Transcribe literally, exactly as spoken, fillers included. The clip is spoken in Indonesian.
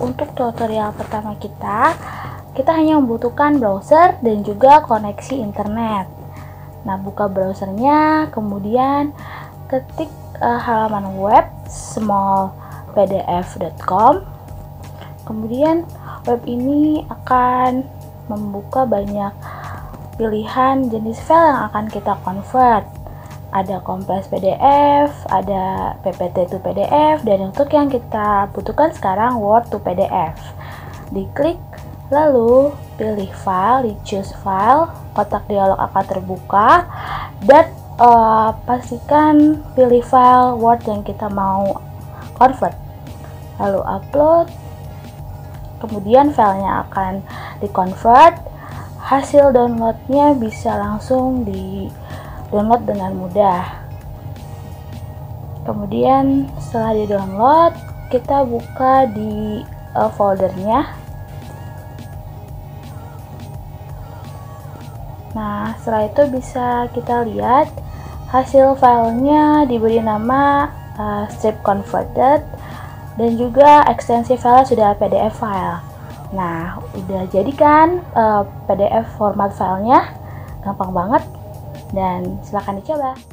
untuk tutorial pertama kita, kita hanya membutuhkan browser dan juga koneksi internet. Nah, buka browsernya, kemudian ketik uh, halaman web small p d f dot com. Kemudian web ini akan membuka banyak pilihan jenis file yang akan kita convert. Ada Compress P D F, ada P P T to P D F, dan untuk yang kita butuhkan sekarang Word to P D F. Diklik, lalu pilih file, di choose file, kotak dialog akan terbuka, dan uh, pastikan pilih file Word yang kita mau convert. Lalu upload, kemudian filenya akan di convert. Hasil downloadnya bisa langsung di download dengan mudah. Kemudian setelah di download, kita buka di uh, foldernya. Nah, setelah itu bisa kita lihat hasil filenya diberi nama uh, strip converted, dan juga ekstensi file sudah P D F file. Nah, udah jadi kan uh, P D F format filenya, gampang banget. Dan silakan dicoba.